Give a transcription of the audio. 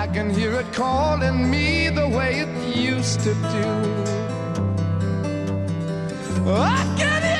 I can hear it calling me the way it used to do. I can hear